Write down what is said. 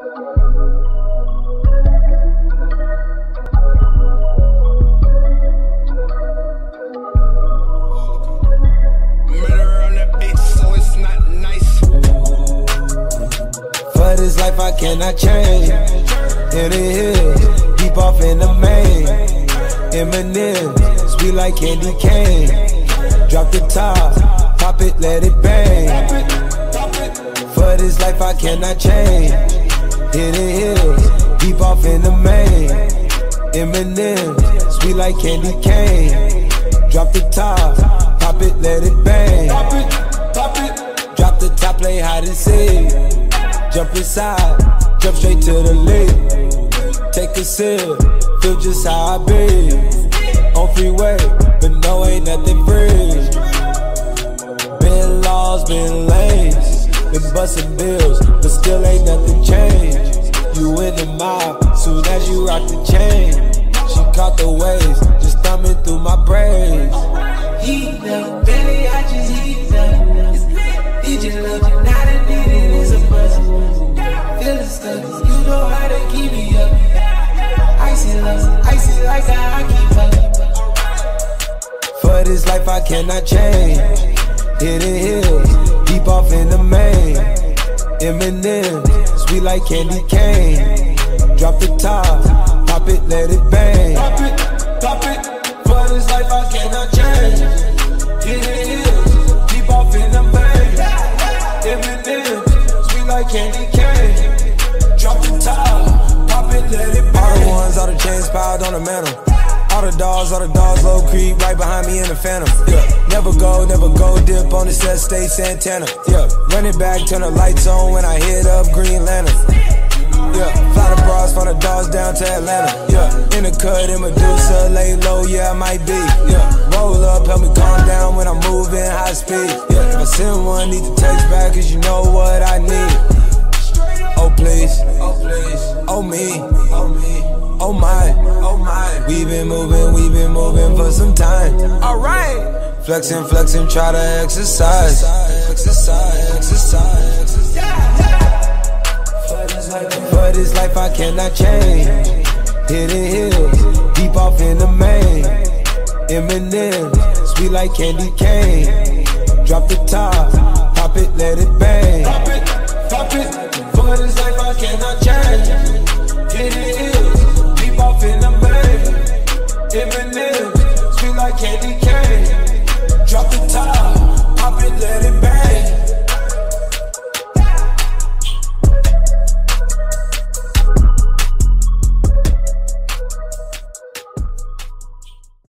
For this life I cannot change. In the hills, deep off in the main. Eminem, sweet like candy cane. Drop the top, pop it, let it bang. For this life I cannot change. In the hills, deep off in the main. Eminem, sweet like candy cane. Drop the top, pop it, let it bang. Drop the top, play hide and seek. Jump inside, jump straight to the lake. Take a sip, feel just how I be. On freeway, but no, ain't nothing free. Been lost, been lanes, been busting bills, but still ain't nothing changed. You in the mob, soon as you rock the chain. She caught the waves, just thumbing through my braids. Heat up, baby, I just heat up. He just love you, not a need it, it's a buzz. Feeling stuck, you know how to keep me up. Icy like how I keep up. For this life I cannot change. Hidden hills, deep off in the main. Eminem, sweet like candy cane. Drop the top, pop it, let it bang. Pop it, for this life I cannot change. Hidden hills, deep off in the main. Eminem, sweet like candy cane. Drop the top, pop it, let it bang. All the ones, all the chains piled on the mantle. All the dogs, low creep right behind me in the phantom. Yeah, never go, dip on the set, stay Santana. Yeah, run it back, turn the lights on when I hit up Green Lantern. Yeah, fly the bras, from the dogs down to Atlanta. Yeah, in the cut, in Medusa, lay low, yeah, I might be. Yeah, roll up, help me calm down when I'm moving high speed. Yeah, if I send one, need to text back, cause you know what I need. Oh please, oh me, oh my. We been moving for some time. Alright. Flexing, try to exercise. For this life I cannot change. Hidden hills, deep off in the main. Eminem, sweet like candy cane. Drop the top, pop it, let it bang.